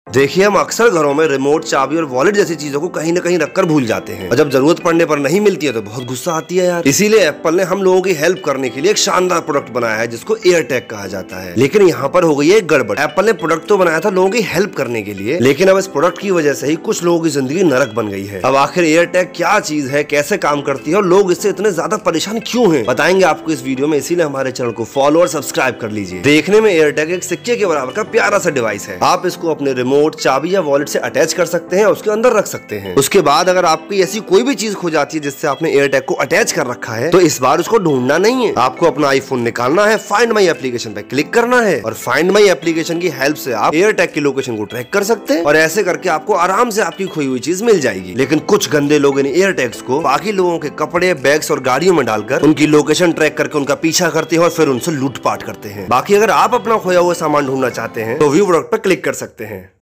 देखिए, हम अक्सर घरों में रिमोट, चाबी और वॉलेट जैसी चीजों को कहीं न कहीं रखकर भूल जाते हैं और जब जरूरत पड़ने पर नहीं मिलती है तो बहुत गुस्सा आती है यार। इसीलिए एप्पल ने हम लोगों की हेल्प करने के लिए एक शानदार प्रोडक्ट बनाया है जिसको एयरटैग कहा जाता है। लेकिन यहाँ पर हो गई है एक गड़बड़। एप्पल ने प्रोडक्ट तो बनाया था लोगों की हेल्प करने के लिए, लेकिन अब इस प्रोडक्ट की वजह से ही कुछ लोगों की जिंदगी नरक बन गई है। अब आखिर एयरटैग क्या चीज है, कैसे काम करती है और लोग इससे इतने ज्यादा परेशान क्यों हैं, बताएंगे आपको इस वीडियो में। इसीलिए हमारे चैनल को फॉलो और सब्सक्राइब कर लीजिए। देखने में एयरटैग एक सिक्के के बराबर का प्यारा सा डिवाइस है। आप इसको अपने रिमोट, चाबी या वॉलेट से अटैच कर सकते हैं और उसके अंदर रख सकते हैं। उसके बाद अगर आपकी ऐसी कोई भी चीज खो जाती है जिससे आपने एयरटैग को अटैच कर रखा है, तो इस बार उसको ढूंढना नहीं है। आपको अपना आईफोन निकालना है, फाइंड माई एप्लीकेशन पे क्लिक करना है और फाइंड माई एप्लीकेशन की हेल्प से आप एयरटैग की लोकेशन को ट्रैक कर सकते हैं और ऐसे करके आपको आराम से आपकी खोई हुई चीज मिल जाएगी। लेकिन कुछ गंदे लोग इन एयरटैग्स को बाकी लोगों के कपड़े, बैग्स और गाड़ियों में डालकर उनकी लोकेशन ट्रैक करके उनका पीछा करते हैं और फिर उनसे लूटपाट करते हैं। बाकी अगर आप अपना खोया हुआ सामान ढूंढना चाहते हैं तो व्यू प्रोडक्ट पर क्लिक कर सकते हैं।